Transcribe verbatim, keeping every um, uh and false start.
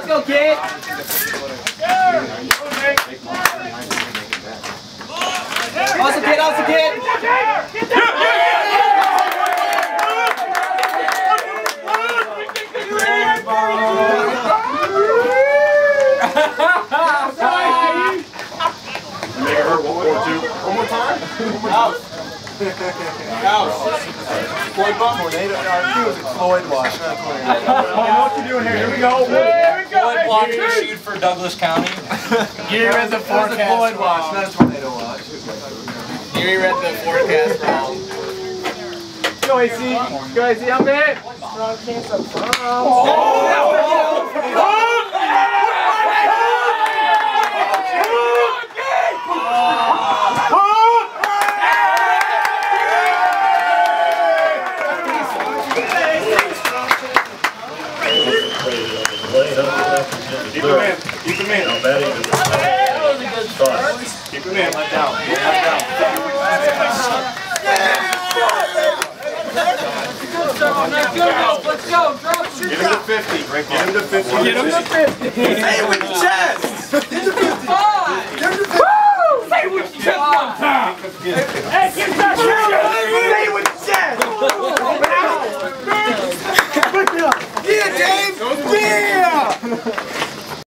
let's go, kid. Awesome, kid, awesome, kid. Make it hurt one more, two. One more time? One more time. House. Floyd bump? Tornado. It was Floyd watch, not tornado. I know what you're doing here. Here we go. Here we go. Floyd watch to shoot for Douglas County. You read the forecast. That was a Floyd watch, not a tornado watch. You read the forecast wrong. Go A C. Go A C. I'm in. Keep him in. Keep him in. Keep him in. Let down. Let down. Let's go. Get him to fifty. Get him to fifty. Get him to fifty. Say it with your chest. Get him to fifty. Five. Woo! Say it with your chest one time. Hey, get that